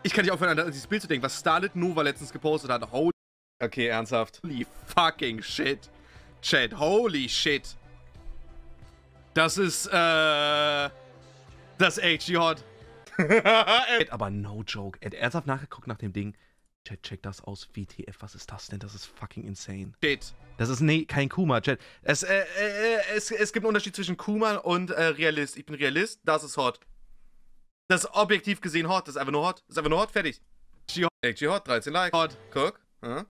Ich kann nicht aufhören, an dieses Bild zu denken, was Starlit Nova letztens gepostet hat. Holy... Okay, ernsthaft. Holy fucking shit. Chat, holy shit. Das ist, das ist HG Hot. Aber no joke. Er hat ernsthaft nachgeguckt nach dem Ding. Chat, check das aus. WTF, was ist das denn? Das ist fucking insane. Shit. Das ist, nee, kein Kuma, Chat. Es gibt einen Unterschied zwischen Kuma und Realist. Ich bin Realist, das ist hot. Das ist objektiv gesehen hot. Das ist einfach nur hot. Das ist einfach nur hot, fertig. HG Hot, 13 Likes. Hot, guck.